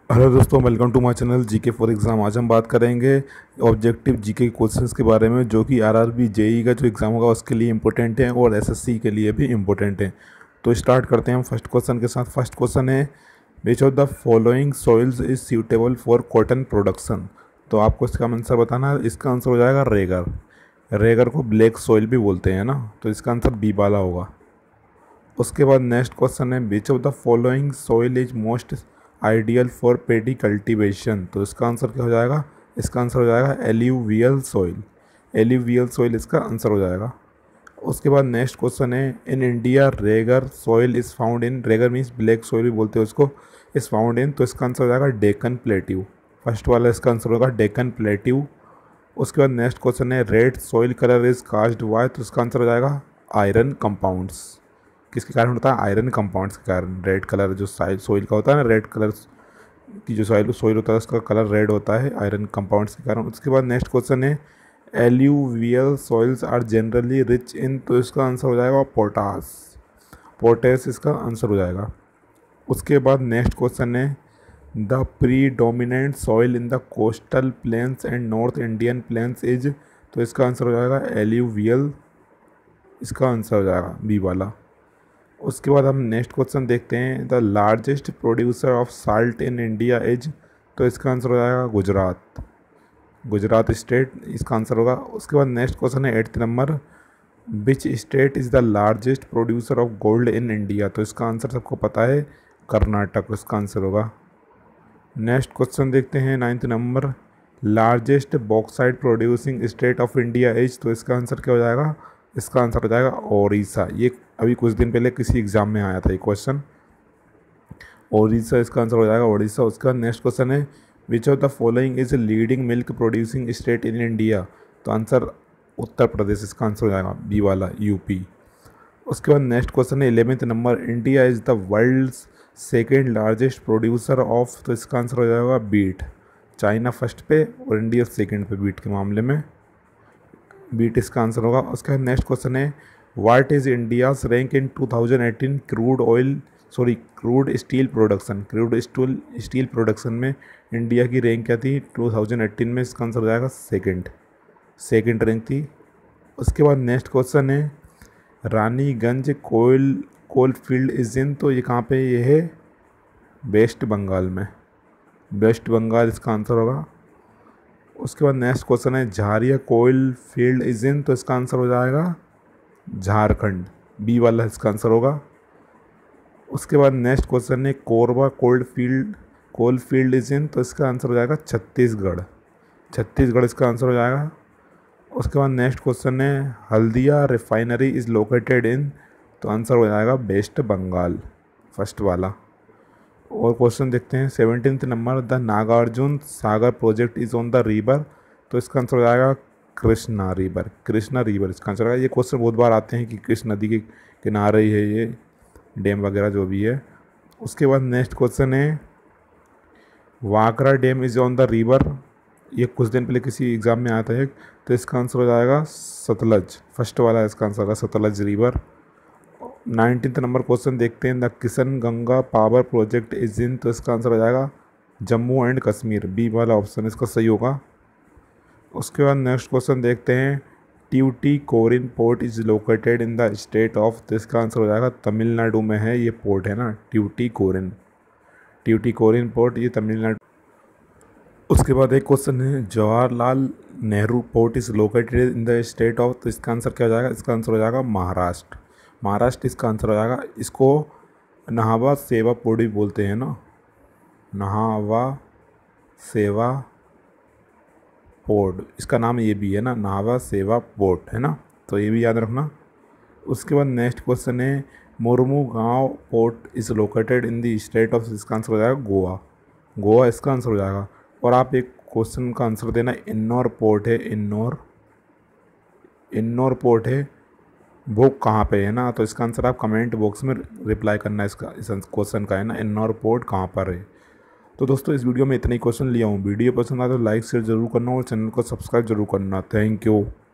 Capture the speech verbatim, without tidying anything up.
Hello दोस्तों, welcome to my channel GK for exam. आज हम बात करेंगे ऑब्जेक्टिव जीके क्वेश्चंस के बारे में, जो कि आरआरबी जेई का जो एग्ज़ाम होगा उसके लिए इम्पोर्टेंट है और एसएससी के लिए भी इम्पोर्टेंट है। तो स्टार्ट करते हैं हम फर्स्ट क्वेश्चन के साथ। फर्स्ट क्वेश्चन है, which of the following soils is suitable for cotton production. तो आपको इसका आंसर बताना है। इसका आंसर हो जाएगा रेगर। रेगर को ब्लैक सॉइल भी बोलते हैं ना, तो इसका आंसर बी वाला होगा। उसके बाद नेक्स्ट क्वेश्चन है, which of the following soil is most ideal for paddy cultivation. तो इसका आंसर क्या हो जाएगा? इसका आंसर हो जाएगा एल्यूवियल सॉइल। एल्यूवियल सॉइल इसका आंसर हो जाएगा। उसके बाद नेक्स्ट क्वेश्चन है, in India regur soil is found in, regur means black soil भी बोलते हैं उसको, इज़ फाउंड इन। तो इसका आंसर हो जाएगा डेक्कन प्लेट्यू। फर्स्ट वाला इसका आंसर होगा डेक्कन प्लेट्यू। उसके बाद नेक्स्ट क्वेश्चन है, red soil colour is caused by. तो इसका आंसर हो जाएगा आयरन कंपाउंड्स। किसके कारण होता है? आयरन कंपाउंड्स के कारण रेड कलर जो सॉइल का होता है ना, रेड कलर की जो सॉइल सॉइल होता है उसका कलर रेड होता है आयरन कंपाउंड्स के कारण। उसके बाद नेक्स्ट क्वेश्चन है, alluvial soils are generally rich in. तो इसका आंसर हो जाएगा पोटास। पोटेस इसका आंसर हो जाएगा। उसके बाद नेक्स्ट क्वेश्चन है, the predominant soil in the coastal plains and north Indian plains is. तो इसका आंसर हो जाएगा एल्यूवियल। इसका आंसर हो जाएगा बी वाला। उसके बाद हम नेक्स्ट क्वेश्चन देखते हैं, the largest producer of salt in India is. तो इसका आंसर हो जाएगा गुजरात। गुजरात स्टेट इसका आंसर होगा। उसके बाद नेक्स्ट क्वेश्चन है eighth number, which state is the largest producer of gold in India. तो इसका आंसर सबको पता है, कर्नाटक इसका आंसर होगा। नेक्स्ट क्वेश्चन देखते हैं ninth number, largest bauxite producing state of India is. तो इसका आंसर क्या हो जाएगा? इसका आंसर हो जाएगा ओडिशा। ये अभी कुछ दिन पहले किसी एग्ज़ाम में आया था ये क्वेश्चन, ओडिशा इसका आंसर हो जाएगा ओडिशा। उसका नेक्स्ट क्वेश्चन है, which of the following is leading milk producing state in India. तो आंसर उत्तर प्रदेश इसका आंसर हो जाएगा बी वाला, यूपी। उसके बाद नेक्स्ट क्वेश्चन है eleventh number, India is the world's second largest producer of. तो इसका आंसर हो जाएगा बीट। चाइना फर्स्ट पे और इंडिया सेकेंड पे बीट के मामले में, बीट इसका आंसर होगा। उसके बाद नेक्स्ट क्वेश्चन है, what is India's rank in two thousand eighteen crude oil sorry crude steel production. Crude steel steel production में इंडिया की रैंक क्या थी टू थाउजेंड एटीन में? इसका आंसर हो जाएगा सेकंड। सेकंड रैंक थी। उसके बाद नेक्स्ट क्वेश्चन है, रानीगंज कोयल कोल फील्ड इज इन। तो ये कहाँ पे ये है? वेस्ट बंगाल में, वेस्ट बंगाल इसका आंसर होगा। उसके बाद नेक्स्ट क्वेश्चन है, झारिया कोयल फील्ड इज इन। तो इसका आंसर हो जाएगा झारखंड, बी वाला इसका आंसर होगा। उसके बाद नेक्स्ट क्वेश्चन है, Korba cold field coal field is in. तो इसका आंसर हो जाएगा छत्तीसगढ़। छत्तीसगढ़ इसका आंसर हो जाएगा। उसके बाद नेक्स्ट क्वेश्चन है, Haldia refinery is located in. तो आंसर हो जाएगा वेस्ट बंगाल, फर्स्ट वाला। और क्वेश्चन देखते हैं seventeenth number, the Nagarjuna Sagar project is on the river. तो इसका आंसर हो जाएगा कृष्णा रिवर। कृष्णा रिवर इसका आंसर होगा। ये क्वेश्चन बहुत बार आते हैं कि कृष्ण नदी के किनारे ही है ये डैम वगैरह जो भी है। उसके बाद नेक्स्ट क्वेश्चन है, Bhakra dam is on the river. ये कुछ दिन पहले किसी एग्ज़ाम में आया था एक। तो इसका आंसर हो जाएगा सतलज, फर्स्ट वाला इसका आंसर होगा Sutlej river. Nineteenth number question देखते हैं, the Kishan Ganga power project is in. तो इसका आंसर हो जाएगा जम्मू एंड कश्मीर, बी वाला ऑप्शन इसका सही होगा। उसके बाद नेक्स्ट क्वेश्चन देखते हैं, Tuticorin port is located in the state of. तो इसका आंसर हो जाएगा तमिलनाडु में है ये पोर्ट है ना, ट्यूटिकोरिन ट्यूटिकोरिन पोर्ट ये तमिलनाडु। उसके बाद एक क्वेश्चन है, Jawaharlal Nehru port is located in the state of. तो इसका आंसर क्या हो जाएगा? इसका आंसर हो जाएगा महाराष्ट्र। महाराष्ट्र इसका आंसर हो जाएगा। इसको नहावा सेवा पोर्ट भी बोलते हैं ना, नहावा सेवा पोर्ट इसका नाम ये भी है ना, नहावा सेवा पोर्ट है ना, तो ये भी याद रखना। उसके बाद नेक्स्ट क्वेश्चन है, Mormugao port is located in the state of. इसका आंसर हो जाएगा गोवा। गोवा इसका आंसर हो जाएगा। और आप एक क्वेश्चन का आंसर देना, इन्नौर पोर्ट है, इन्नौर इन्नौर पोर्ट है वो कहाँ पे है ना। तो इसका आंसर आप कमेंट बॉक्स में रिप्लाई करना इसका, इस क्वेश्चन का है ना, इन्नौर पोर्ट कहाँ पर है। तो दोस्तों इस वीडियो में इतने ही क्वेश्चन लिया हूँ। वीडियो पसंद आए तो लाइक शेयर जरूर करना और चैनल को सब्सक्राइब जरूर करना। Thank you.